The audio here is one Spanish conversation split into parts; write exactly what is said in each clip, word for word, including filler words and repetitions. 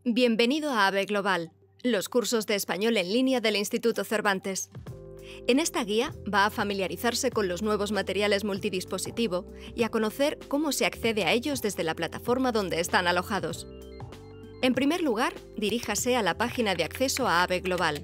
Bienvenido a AVE Global, los cursos de español en línea del Instituto Cervantes. En esta guía va a familiarizarse con los nuevos materiales multidispositivo y a conocer cómo se accede a ellos desde la plataforma donde están alojados. En primer lugar, diríjase a la página de acceso a AVE Global.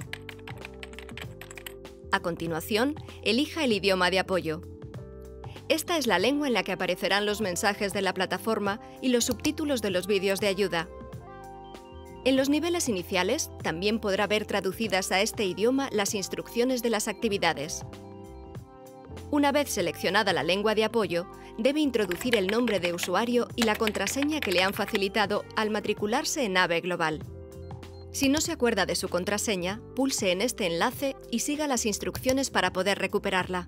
A continuación, elija el idioma de apoyo. Esta es la lengua en la que aparecerán los mensajes de la plataforma y los subtítulos de los vídeos de ayuda. En los niveles iniciales, también podrá ver traducidas a este idioma las instrucciones de las actividades. Una vez seleccionada la lengua de apoyo, debe introducir el nombre de usuario y la contraseña que le han facilitado al matricularse en AVE Global. Si no se acuerda de su contraseña, pulse en este enlace y siga las instrucciones para poder recuperarla.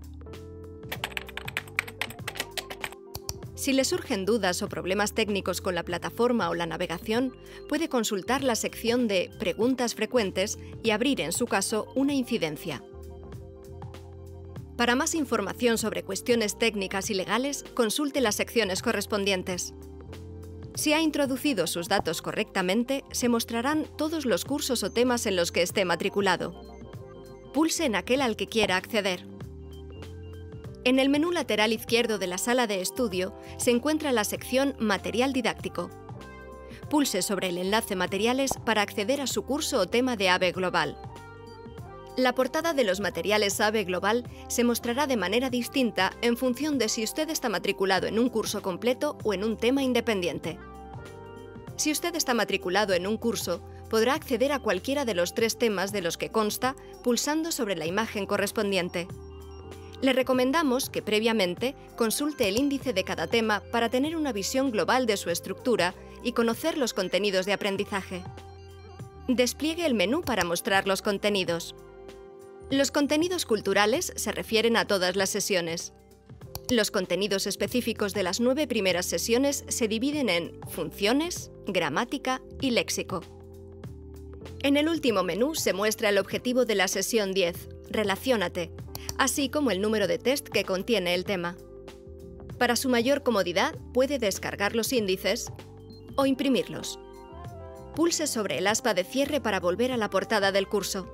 Si le surgen dudas o problemas técnicos con la plataforma o la navegación, puede consultar la sección de Preguntas frecuentes y abrir, en su caso, una incidencia. Para más información sobre cuestiones técnicas y legales, consulte las secciones correspondientes. Si ha introducido sus datos correctamente, se mostrarán todos los cursos o temas en los que esté matriculado. Pulse en aquel al que quiera acceder. En el menú lateral izquierdo de la sala de estudio se encuentra la sección Material didáctico. Pulse sobre el enlace Materiales para acceder a su curso o tema de AVE Global. La portada de los materiales AVE Global se mostrará de manera distinta en función de si usted está matriculado en un curso completo o en un tema independiente. Si usted está matriculado en un curso, podrá acceder a cualquiera de los tres temas de los que consta pulsando sobre la imagen correspondiente. Le recomendamos que previamente consulte el índice de cada tema para tener una visión global de su estructura y conocer los contenidos de aprendizaje. Despliegue el menú para mostrar los contenidos. Los contenidos culturales se refieren a todas las sesiones. Los contenidos específicos de las nueve primeras sesiones se dividen en funciones, gramática y léxico. En el último menú se muestra el objetivo de la sesión diez, Relaciónate, así como el número de test que contiene el tema. Para su mayor comodidad, puede descargar los índices o imprimirlos. Pulse sobre el aspa de cierre para volver a la portada del curso.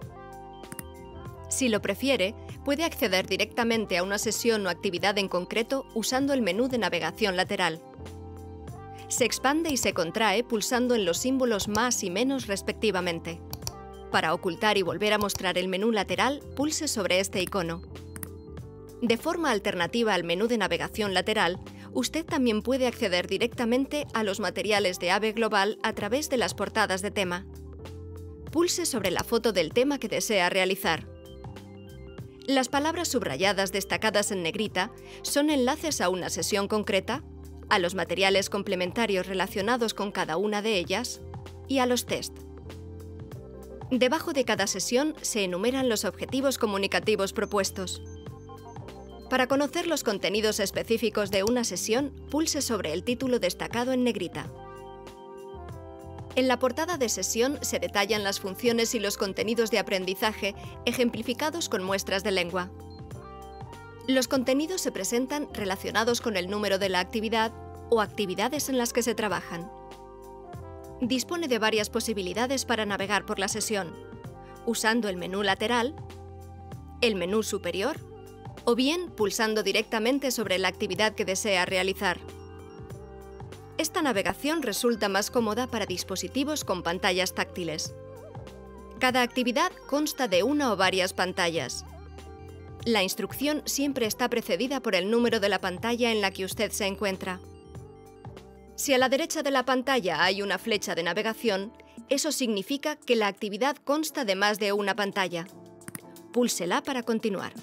Si lo prefiere, puede acceder directamente a una sesión o actividad en concreto usando el menú de navegación lateral. Se expande y se contrae pulsando en los símbolos más y menos respectivamente. Para ocultar y volver a mostrar el menú lateral, pulse sobre este icono. De forma alternativa al menú de navegación lateral, usted también puede acceder directamente a los materiales de AVE Global a través de las portadas de tema. Pulse sobre la foto del tema que desea realizar. Las palabras subrayadas destacadas en negrita son enlaces a una sesión concreta, a los materiales complementarios relacionados con cada una de ellas y a los test. Debajo de cada sesión se enumeran los objetivos comunicativos propuestos. Para conocer los contenidos específicos de una sesión, pulse sobre el título destacado en negrita. En la portada de sesión se detallan las funciones y los contenidos de aprendizaje ejemplificados con muestras de lengua. Los contenidos se presentan relacionados con el número de la actividad o actividades en las que se trabajan. Dispone de varias posibilidades para navegar por la sesión, usando el menú lateral, el menú superior o bien pulsando directamente sobre la actividad que desea realizar. Esta navegación resulta más cómoda para dispositivos con pantallas táctiles. Cada actividad consta de una o varias pantallas. La instrucción siempre está precedida por el número de la pantalla en la que usted se encuentra. Si a la derecha de la pantalla hay una flecha de navegación, eso significa que la actividad consta de más de una pantalla. Púlsela para continuar.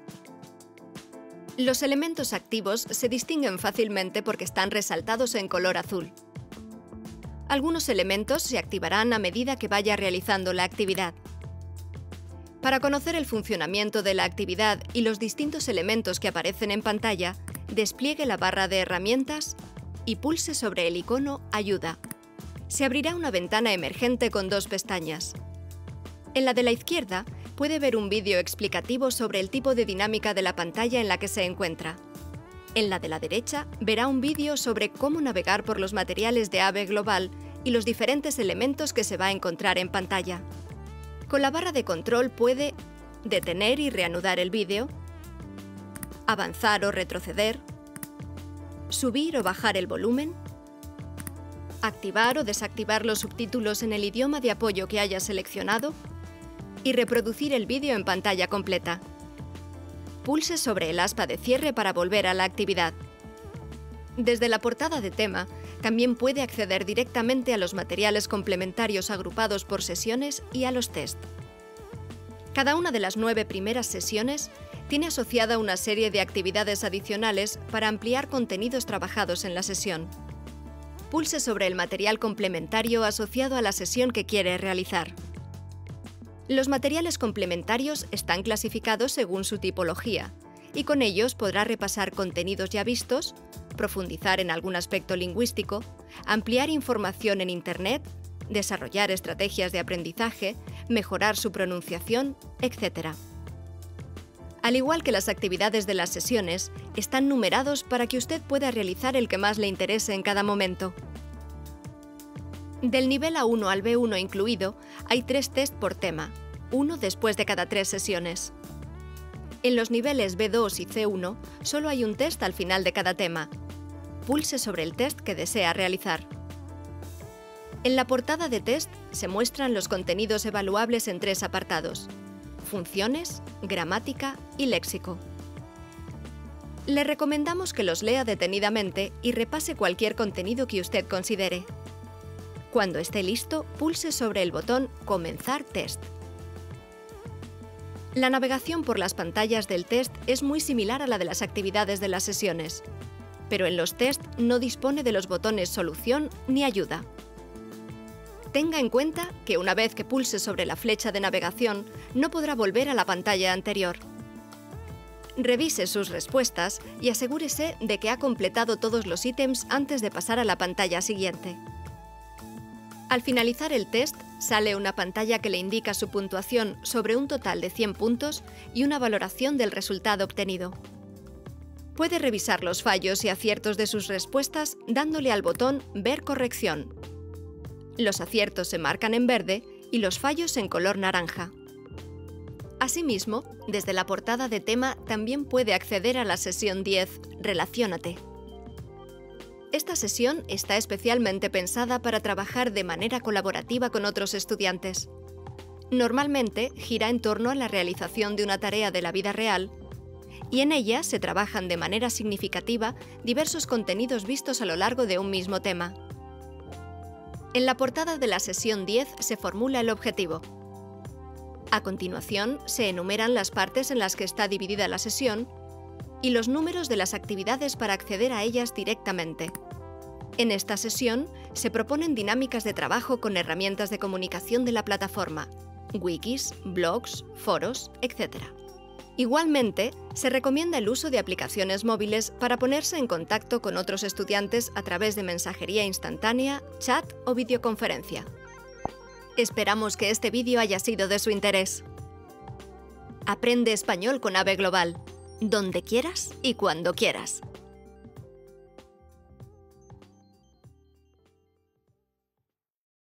Los elementos activos se distinguen fácilmente porque están resaltados en color azul. Algunos elementos se activarán a medida que vaya realizando la actividad. Para conocer el funcionamiento de la actividad y los distintos elementos que aparecen en pantalla, despliegue la barra de herramientas y pulse sobre el icono Ayuda. Se abrirá una ventana emergente con dos pestañas. En la de la izquierda, puede ver un vídeo explicativo sobre el tipo de dinámica de la pantalla en la que se encuentra. En la de la derecha, verá un vídeo sobre cómo navegar por los materiales de AVE Global y los diferentes elementos que se va a encontrar en pantalla. Con la barra de control puede detener y reanudar el vídeo, avanzar o retroceder, subir o bajar el volumen, activar o desactivar los subtítulos en el idioma de apoyo que haya seleccionado y reproducir el vídeo en pantalla completa. Pulse sobre el aspa de cierre para volver a la actividad. Desde la portada de tema, también puede acceder directamente a los materiales complementarios agrupados por sesiones y a los test. Cada una de las nueve primeras sesiones tiene asociada una serie de actividades adicionales para ampliar contenidos trabajados en la sesión. Pulse sobre el material complementario asociado a la sesión que quiere realizar. Los materiales complementarios están clasificados según su tipología, y con ellos podrá repasar contenidos ya vistos, profundizar en algún aspecto lingüístico, ampliar información en Internet, desarrollar estrategias de aprendizaje, mejorar su pronunciación, etcétera. Al igual que las actividades de las sesiones, están numerados para que usted pueda realizar el que más le interese en cada momento. Del nivel A uno al B uno incluido, hay tres test por tema, uno después de cada tres sesiones. En los niveles B dos y C uno, solo hay un test al final de cada tema. Pulse sobre el test que desea realizar. En la portada de test se muestran los contenidos evaluables en tres apartados: funciones, gramática y léxico. Le recomendamos que los lea detenidamente y repase cualquier contenido que usted considere. Cuando esté listo, pulse sobre el botón Comenzar test. La navegación por las pantallas del test es muy similar a la de las actividades de las sesiones, pero en los test no dispone de los botones Solución ni Ayuda. Tenga en cuenta que una vez que pulse sobre la flecha de navegación, no podrá volver a la pantalla anterior. Revise sus respuestas y asegúrese de que ha completado todos los ítems antes de pasar a la pantalla siguiente. Al finalizar el test, sale una pantalla que le indica su puntuación sobre un total de cien puntos y una valoración del resultado obtenido. Puede revisar los fallos y aciertos de sus respuestas dándole al botón Ver corrección. Los aciertos se marcan en verde y los fallos en color naranja. Asimismo, desde la portada de tema también puede acceder a la sesión diez, Relaciónate. Esta sesión está especialmente pensada para trabajar de manera colaborativa con otros estudiantes. Normalmente gira en torno a la realización de una tarea de la vida real, y en ella se trabajan de manera significativa diversos contenidos vistos a lo largo de un mismo tema. En la portada de la sesión diez se formula el objetivo. A continuación, se enumeran las partes en las que está dividida la sesión y los números de las actividades para acceder a ellas directamente. En esta sesión, se proponen dinámicas de trabajo con herramientas de comunicación de la plataforma, wikis, blogs, foros, etcétera. Igualmente, se recomienda el uso de aplicaciones móviles para ponerse en contacto con otros estudiantes a través de mensajería instantánea, chat o videoconferencia. Esperamos que este vídeo haya sido de su interés. Aprende español con A V E Global, donde quieras y cuando quieras.